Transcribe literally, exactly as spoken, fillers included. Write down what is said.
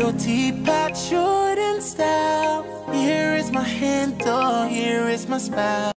Your teapot, short and stout. Here is my handle, here is my spout.